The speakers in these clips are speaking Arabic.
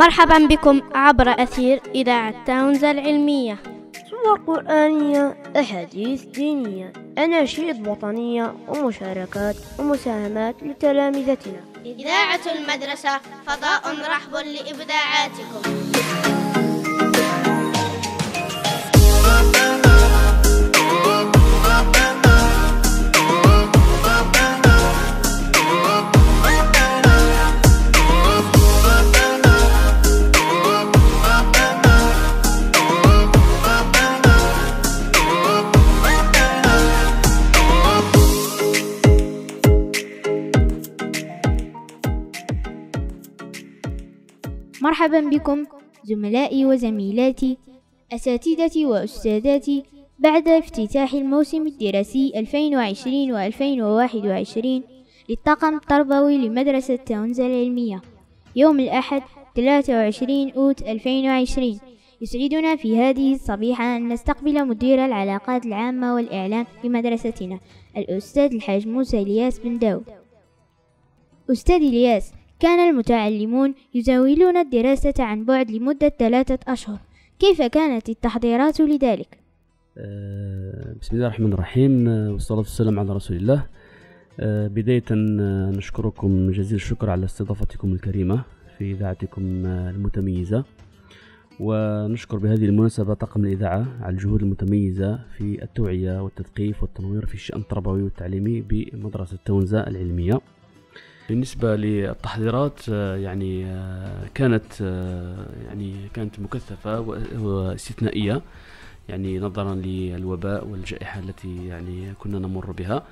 مرحبا بكم عبر أثير إذاعة تاونز العلمية. صور قرآنية، أحاديث دينية، أناشيد وطنية، ومشاركات ومساهمات لتلامذتنا. إذاعة المدرسة فضاء رحب لإبداعاتكم. مرحبا بكم زملائي وزميلاتي، أساتذتي وأستاذاتي. بعد افتتاح الموسم الدراسي 2020 و2021 للطاقم التربوي لمدرسة تاونز العلمية يوم الأحد 23 أوت 2020، يسعدنا في هذه الصبيحة أن نستقبل مدير العلاقات العامة والإعلام لمدرستنا الأستاذ الحاج موسى إلياس بن داود. أستاذ إلياس، كان المتعلمون يزاولون الدراسة عن بعد لمدة 3 أشهر، كيف كانت التحضيرات لذلك؟ بسم الله الرحمن الرحيم، والصلاة والسلام على رسول الله. بداية نشكركم جزيل الشكر على استضافتكم الكريمة في إذاعتكم المتميزة، ونشكر بهذه المناسبة طاقم الإذاعة على الجهود المتميزة في التوعية والتثقيف والتنوير في الشأن التربوي والتعليمي بمدرسة تاونز العلمية. بالنسبة للتحضيرات كانت مكثفة واستثنائية، نظرا للوباء والجائحة التي كنا نمر بها.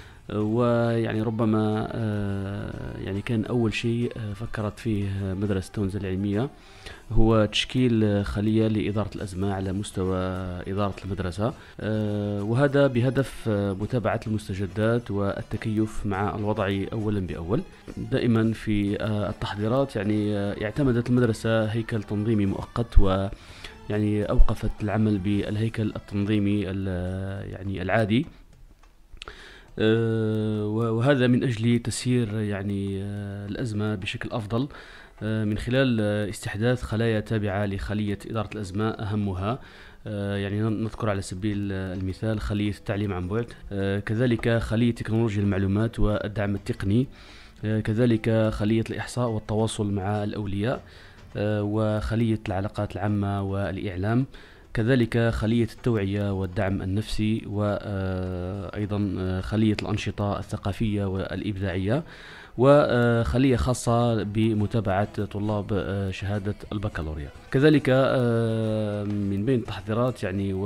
ربما كان أول شيء فكرت فيه مدرسة تاونز العلمية هو تشكيل خلية لإدارة الأزمة على مستوى إدارة المدرسة، وهذا بهدف متابعة المستجدات والتكيف مع الوضع أولا بأول. دائما في التحضيرات اعتمدت المدرسة هيكل تنظيمي مؤقت، أوقفت العمل بالهيكل التنظيمي العادي، وهذا من أجل تسيير الأزمة بشكل أفضل من خلال استحداث خلايا تابعة لخلية إدارة الأزمة. أهمها نذكر على سبيل المثال خلية التعليم عن بعد، كذلك خلية تكنولوجيا المعلومات والدعم التقني، كذلك خلية الإحصاء والتواصل مع الأولياء، وخلية العلاقات العامة والإعلام، كذلك خلية التوعية والدعم النفسي، وأيضا خلية الأنشطة الثقافية والإبداعية، وخلية خاصة بمتابعة طلاب شهادة البكالوريا. كذلك من بين التحضيرات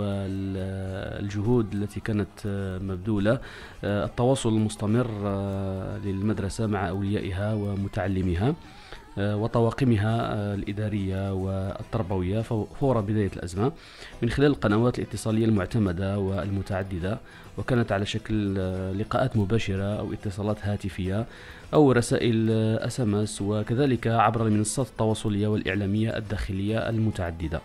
والجهود التي كانت مبذولة التواصل المستمر للمدرسة مع أوليائها ومتعلميها وطواقمها الإدارية والتربوية فور بداية الأزمة من خلال القنوات الاتصالية المعتمدة والمتعددة، وكانت على شكل لقاءات مباشرة أو اتصالات هاتفية أو رسائل SMS، وكذلك عبر المنصات التواصلية والإعلامية الداخلية المتعددة.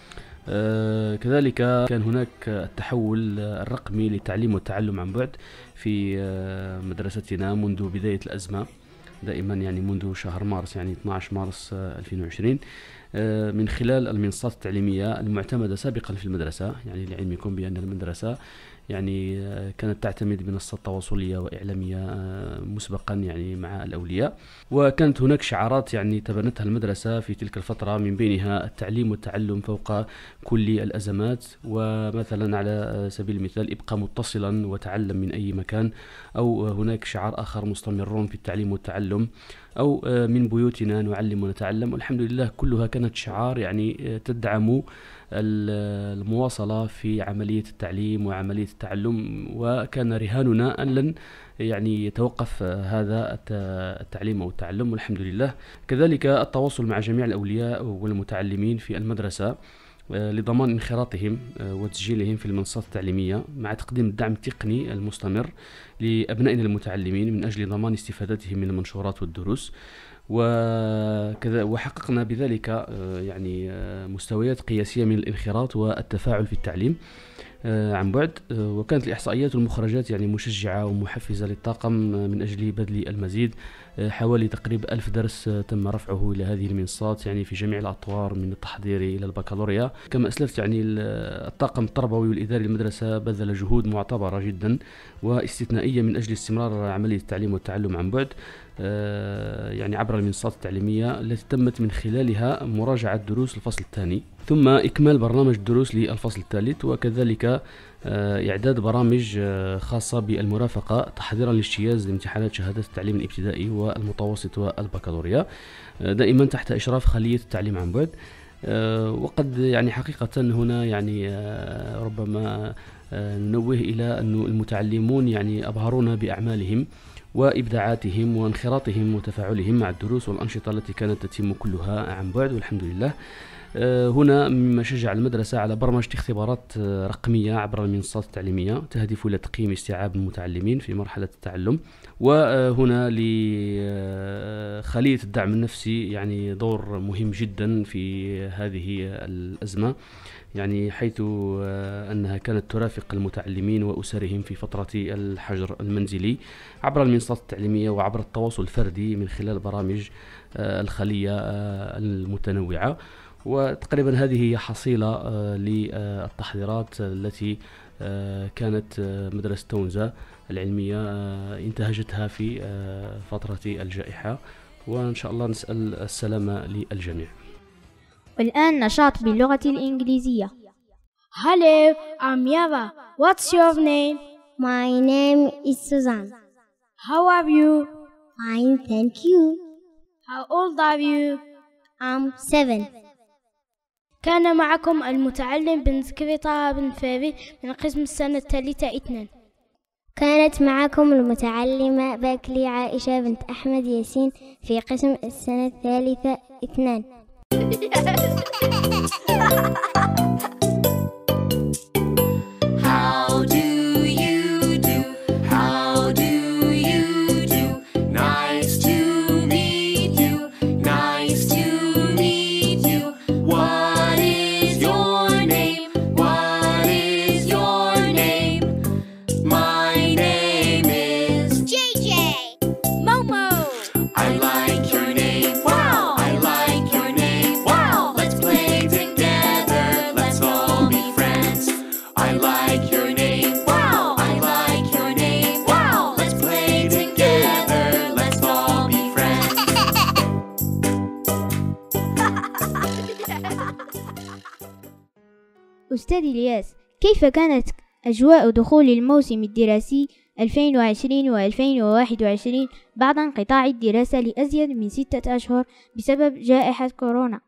كذلك كان هناك التحول الرقمي للتعليم والتعلم عن بعد في مدرستنا منذ بداية الأزمة، دائما منذ شهر مارس 12 مارس 2020 من خلال المنصات التعليمية المعتمدة سابقا في المدرسة. لعلمكم بأن المدرسة كانت تعتمد منصات تواصلية وإعلامية مسبقا مع الأولياء، وكانت هناك شعارات تبنتها المدرسة في تلك الفترة، من بينها التعليم والتعلم فوق كل الأزمات، ومثلا على سبيل المثال ابقى متصلا وتعلم من أي مكان، أو هناك شعار آخر مستمرون في التعليم والتعلم، أو من بيوتنا نعلم ونتعلم. والحمد لله كلها كانت شعار تدعم المواصلة في عملية التعليم وعملية التعلم، وكان رهاننا أن لن يتوقف هذا التعليم أو التعلم، والحمد لله. كذلك التواصل مع جميع الأولياء والمتعلمين في المدرسة لضمان انخراطهم وتسجيلهم في المنصات التعليمية، مع تقديم الدعم التقني المستمر لأبنائنا المتعلمين من أجل ضمان استفادتهم من المنشورات والدروس. وحققنا بذلك مستويات قياسية من الانخراط والتفاعل في التعليم، عن بعد. وكانت الإحصائيات والمخرجات يعني مشجعة ومحفزة للطاقم من أجل بذل المزيد. حوالي تقريبا 1000 درس تم رفعه إلى هذه المنصات يعني في جميع الأطوار من التحضير إلى البكالوريا. كما أسلفت يعني الطاقم التربوي والإداري للمدرسة بذل جهود معتبرة جدا واستثنائية من أجل استمرار عملية التعليم والتعلم عن بعد يعني عبر المنصات التعليمية التي تمت من خلالها مراجعة دروس الفصل الثاني، ثم إكمال برنامج الدروس للفصل الثالث، وكذلك إعداد برامج خاصة بالمرافقة تحضيرا لاجتياز لامتحانات شهادات التعليم الابتدائي والمتوسط والبكالوريا، دائما تحت إشراف خلية التعليم عن بعد. وقد يعني حقيقة هنا يعني ربما ننوه إلى أن المتعلمون يعني أبهرونا بأعمالهم وإبداعاتهم وانخراطهم وتفاعلهم مع الدروس والأنشطة التي كانت تتم كلها عن بعد والحمد لله. هنا مما شجع المدرسة على برمجة اختبارات رقمية عبر المنصات التعليمية تهدف إلى تقييم استيعاب المتعلمين في مرحلة التعلم. وهنا لخلية الدعم النفسي يعني دور مهم جدا في هذه الأزمة، يعني حيث أنها كانت ترافق المتعلمين وأسرهم في فترة الحجر المنزلي عبر المنصات التعليمية وعبر التواصل الفردي من خلال برامج الخلية المتنوعة. وتقريبا هذه هي حصيلة للتحضيرات التي كانت مدرسة تونزا العلمية انتهجتها في فترة الجائحة، وإن شاء الله نسأل السلامة للجميع. والآن نشاط باللغة الإنجليزية. Hello, I'm Yava. What's your name? My name is Suzanne. How are you? Fine, thank you. How old are you? I'm 7. كان معكم المتعلم بن زكري طه بن فاري من قسم السنة الثالثة 2. كانت معكم المتعلمة باكلي عائشة بنت أحمد ياسين في قسم السنة الثالثة 2. أستاذ إلياس، كيف كانت أجواء دخول الموسم الدراسي 2020 و2021 بعد انقطاع الدراسة لأزيد من 6 أشهر بسبب جائحة كورونا؟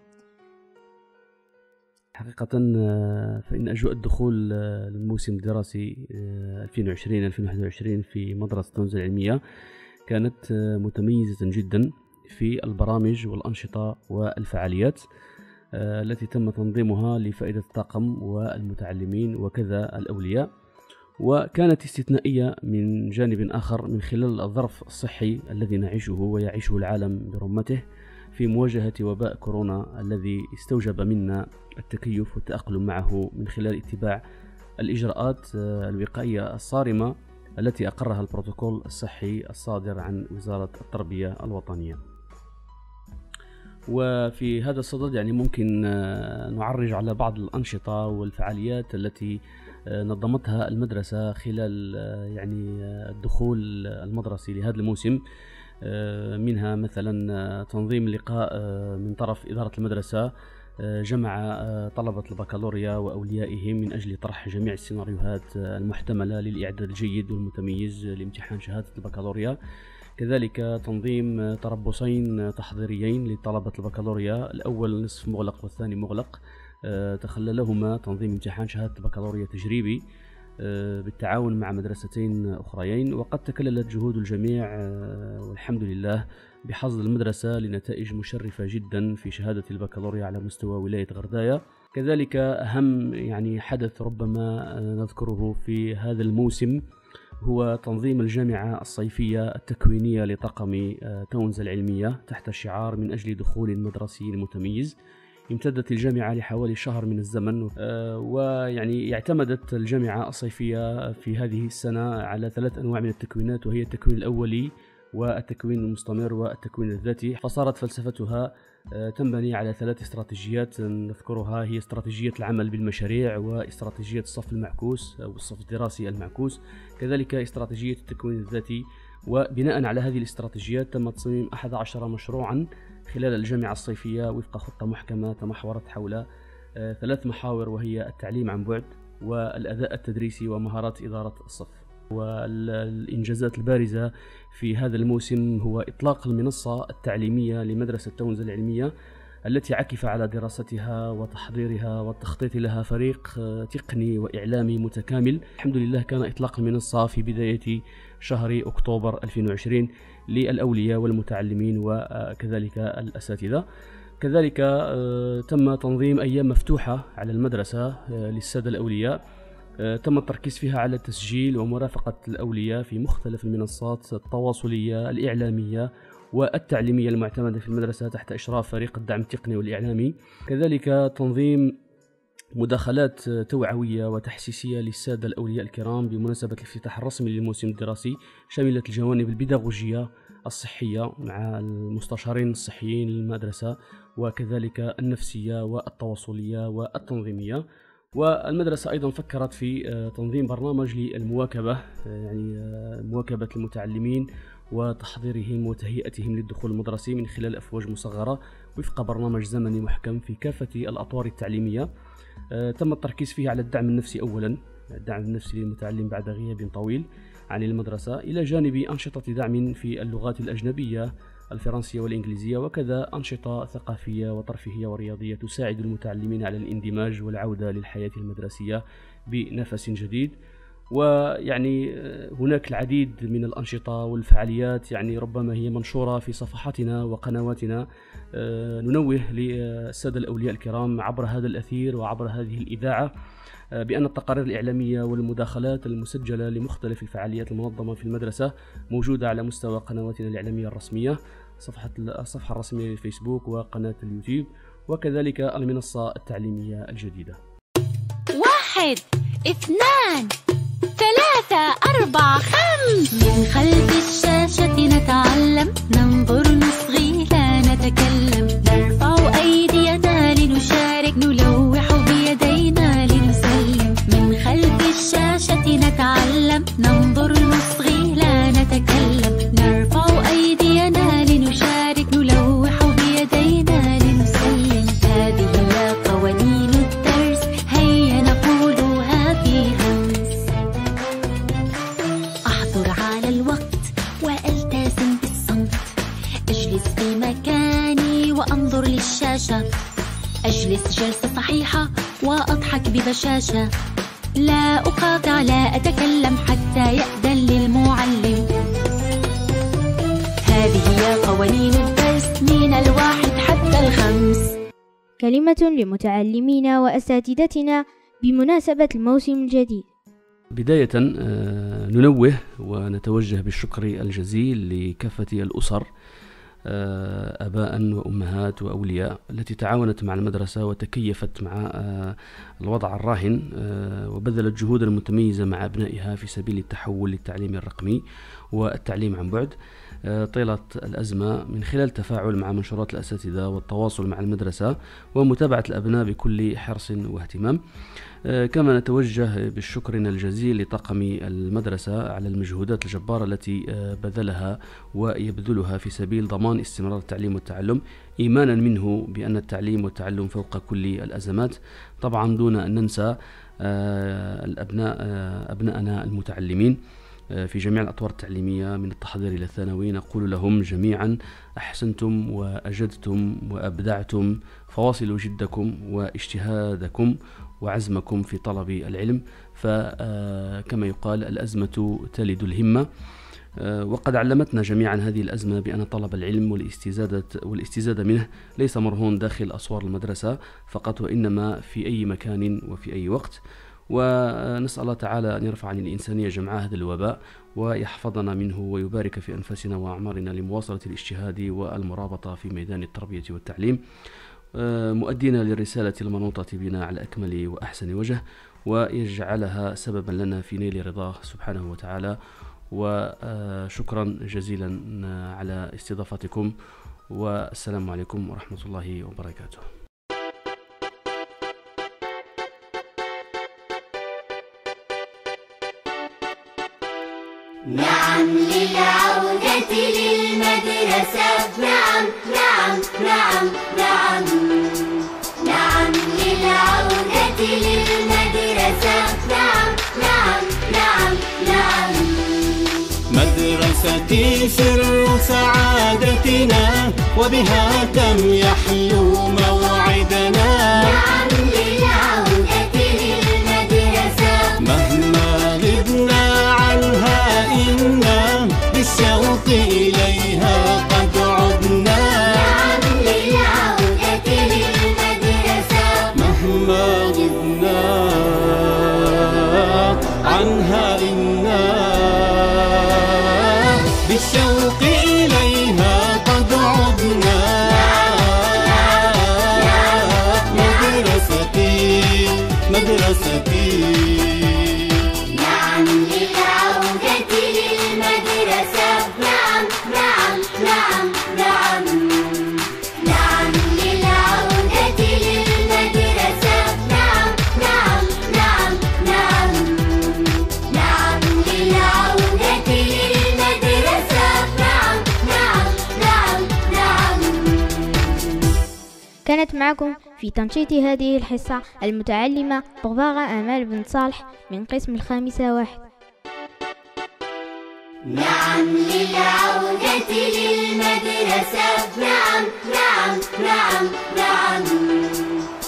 حقيقة فإن أجواء الدخول الموسم الدراسي 2020-2021 في مدرسة تونزا العلمية كانت متميزة جدا في البرامج والأنشطة والفعاليات التي تم تنظيمها لفائدة الطاقم والمتعلمين وكذا الأولياء، وكانت استثنائية من جانب آخر من خلال الظرف الصحي الذي نعيشه ويعيشه العالم برمته في مواجهة وباء كورونا الذي استوجب منا التكيف والتأقلم معه من خلال اتباع الإجراءات الوقائية الصارمة التي أقرها البروتوكول الصحي الصادر عن وزارة التربية الوطنية. وفي هذا الصدد يعني ممكن نعرج على بعض الأنشطة والفعاليات التي نظمتها المدرسة خلال يعني الدخول المدرسي لهذا الموسم. منها مثلا تنظيم لقاء من طرف إدارة المدرسة جمع طلبة البكالوريا وأوليائهم من أجل طرح جميع السيناريوهات المحتملة للإعداد الجيد والمتميز لامتحان شهادة البكالوريا. كذلك تنظيم تربصين تحضيريين لطلبة البكالوريا، الأول نصف مغلق والثاني مغلق، تخللهما تنظيم امتحان شهادة البكالوريا تجريبي بالتعاون مع مدرستين أخريين. وقد تكللت جهود الجميع والحمد لله بحصد المدرسة لنتائج مشرفة جدا في شهادة البكالوريا على مستوى ولاية غرداية. كذلك أهم يعني حدث ربما نذكره في هذا الموسم هو تنظيم الجامعة الصيفية التكوينية لطاقم تونزا العلمية تحت شعار من أجل دخول مدرسي متميز، امتدت الجامعة لحوالي شهر من الزمن، ويعني اعتمدت الجامعة الصيفية في هذه السنة على 3 أنواع من التكوينات، وهي التكوين الأولي والتكوين المستمر والتكوين الذاتي. فصارت فلسفتها تنبني على 3 استراتيجيات نذكرها، هي استراتيجية العمل بالمشاريع، واستراتيجية الصف المعكوس أو الصف الدراسي المعكوس، كذلك استراتيجية التكوين الذاتي. وبناء على هذه الاستراتيجيات تم تصميم 11 مشروعا خلال الجامعة الصيفية وفق خطة محكمة تمحورت حول 3 محاور، وهي التعليم عن بعد والأداء التدريسي ومهارات إدارة الصف. والإنجازات البارزة في هذا الموسم هو إطلاق المنصة التعليمية لمدرسة تونز العلمية، التي عكف على دراستها وتحضيرها والتخطيط لها فريق تقني وإعلامي متكامل. الحمد لله كان إطلاق المنصة في بداية شهر أكتوبر 2020 للأولياء والمتعلمين وكذلك الأساتذة. كذلك تم تنظيم أيام مفتوحة على المدرسة للسادة الأولياء، تم التركيز فيها على تسجيل ومرافقة الأولياء في مختلف المنصات التواصلية الإعلامية والتعليمية المعتمدة في المدرسة تحت إشراف فريق الدعم التقني والإعلامي. كذلك تنظيم مداخلات توعوية وتحسيسية للسادة الأولياء الكرام بمناسبة الافتتاح الرسمي للموسم الدراسي، شملت الجوانب البيداغوجية الصحية مع المستشارين الصحيين للمدرسة، وكذلك النفسية والتواصلية والتنظيمية. والمدرسة أيضا فكرت في تنظيم برنامج للمواكبة، يعني مواكبة المتعلمين وتحضيرهم وتهيئتهم للدخول المدرسي من خلال أفواج مصغرة وفق برنامج زمني محكم في كافة الأطوار التعليمية. تم التركيز فيه على الدعم النفسي أولا، الدعم النفسي للمتعلم بعد غياب طويل عن المدرسة، إلى جانب أنشطة دعم في اللغات الأجنبية الفرنسية والإنجليزية، وكذا أنشطة ثقافية وترفيهية ورياضية تساعد المتعلمين على الاندماج والعودة للحياة المدرسية بنفس جديد. ويعني هناك العديد من الأنشطة والفعاليات، يعني ربما هي منشورة في صفحاتنا وقنواتنا. ننوه للسادة الأولياء الكرام عبر هذا الأثير وعبر هذه الإذاعة بأن التقارير الإعلامية والمداخلات المسجلة لمختلف الفعاليات المنظمة في المدرسة موجودة على مستوى قنواتنا الإعلامية الرسمية، الصفحة الرسمية للفيسبوك وقناة اليوتيوب، وكذلك المنصة التعليمية الجديدة. 1 2 3 4 5 من خلف الشاشة نتعلم، ننظر نصغي لا نتكلم، نرفع أيدينا لنشارك، نلوح بيدينا لنسلم. من خلف الشاشة نتعلم، ننظر نصغي لا نتكلم، نرفع أيدينا لنشارك، نلوح بيدينا لنسلم. هذه هي قوانين الدرس، هيا نقولها في همس. أحضر على الوقت وألتزم بالصمت، أجلس في مكاني وأنظر للشاشة، أجلس جلسة صحيحة وأضحك ببشاشة، لا أقاطع لا أتكلم حتى يأذن للمعلم. هذه هي قوانين الدرس من 1 حتى 5. كلمة لمتعلمينا وأساتذتنا بمناسبة الموسم الجديد. بداية ننوه ونتوجه بالشكر الجزيل لكافة الأسر، آباء وأمهات وأولياء، التي تعاونت مع المدرسة وتكيفت مع الوضع الراهن، وبذلت جهودا متميزة مع أبنائها في سبيل التحول للتعليم الرقمي والتعليم عن بعد طيلة الأزمة، من خلال التفاعل مع منشورات الأساتذة والتواصل مع المدرسة ومتابعة الأبناء بكل حرص واهتمام. كما نتوجه بالشكر الجزيل لطاقم المدرسة على المجهودات الجبارة التي بذلها ويبذلها في سبيل ضمان استمرار التعليم والتعلم، إيمانا منه بأن التعليم والتعلم فوق كل الأزمات، طبعا دون أن ننسى أبناءنا المتعلمين في جميع الأطوار التعليمية من التحضير إلى الثانوي. نقول لهم جميعا أحسنتم وأجدتم وأبدعتم، فواصلوا جدكم واجتهادكم وعزمكم في طلب العلم، فكما يقال الأزمة تلد الهمة. وقد علمتنا جميعا هذه الأزمة بأن طلب العلم والاستزادة منه ليس مرهون داخل أسوار المدرسة فقط، وإنما في أي مكان وفي أي وقت. ونسأل الله تعالى أن يرفع عن الإنسانية جمعاء هذا الوباء ويحفظنا منه ويبارك في أنفسنا وأعمارنا لمواصلة الاجتهاد والمرابطة في ميدان التربية والتعليم. مؤدين للرسالة المنوطة بنا على أكمل وأحسن وجه، ويجعلها سببا لنا في نيل رضاه سبحانه وتعالى. وشكرا جزيلا على استضافتكم، والسلام عليكم ورحمة الله وبركاته. نعم للعودة للمدرسة، نعم نعم نعم نعم نعم للعودة للمدرسة، نعم نعم نعم نعم. مدرستي سر سعادتنا، وبها تم يحلو موعدنا. نعم للعودة للمدرسة، مهما غبنا عنها إنا بالشوق إليها قد عدنا. نعم للعودة للمدرسة، مهما غبنا عنها إنا بالشوق إليها قد عدنا. مدرستي مدرستي. نعم للعودة للمدرسة، نعم نعم نعم نعم نعم للعودة للمدرسة، نعم نعم نعم نعم نعم للعودة للمدرسة، نعم نعم نعم نعم. كانت معكم في تنشيط هذه الحصة المتعلمة طباغة آمال بن صالح من قسم الخامسة واحد. نعم للعودة للمدرسة، نعم نعم نعم نعم